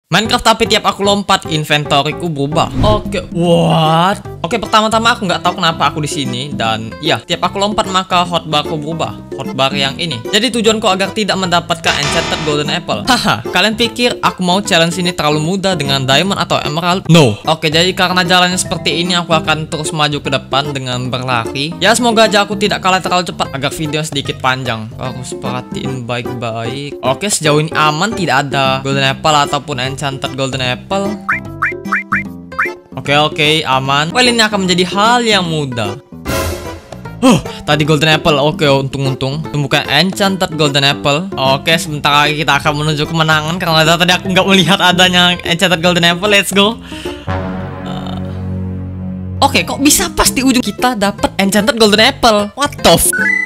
Minecraft, tapi tiap aku lompat inventoryku berubah. Oke, what? Oke, pertama-tama aku nggak tahu kenapa aku di sini, dan ya, tiap aku lompat maka hotbarku berubah. Hotbar yang ini. Jadi tujuanku agar tidak mendapatkan enchanted golden apple. Haha, kalian pikir aku mau challenge ini terlalu mudah dengan diamond atau emerald? No. Oke, jadi karena jalannya seperti ini, aku akan terus maju ke depan dengan berlari. Ya, semoga aja aku tidak kalah terlalu cepat agar video sedikit panjang. Harus perhatiin baik-baik. Oke, sejauh ini aman, tidak ada golden apple ataupun enchanted golden apple. Oke, aman. Well, ini akan menjadi hal yang mudah. Tadi golden apple. Oke, untung-untung temukan enchanted golden apple. Oke, sebentar lagi kita akan menuju kemenangan karena tadi aku nggak melihat adanya enchanted golden apple. Let's go. Oke, kok bisa pas di ujung kita dapat enchanted golden apple? What the f?